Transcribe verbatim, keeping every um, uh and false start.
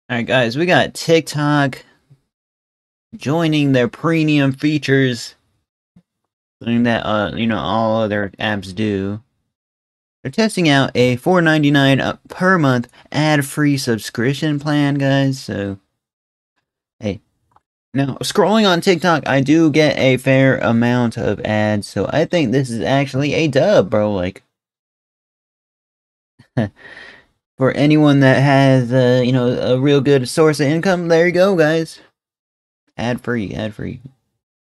Alright guys, we got TikTok joining their premium features. Something that, uh, you know, all other apps do. They're testing out a four ninety-nine per month ad-free subscription plan, guys, so... Hey. Now, scrolling on TikTok, I do get a fair amount of ads, so I think this is actually a dub, bro, like... For anyone that has, uh, you know, a real good source of income, there you go, guys. Ad-free, ad-free.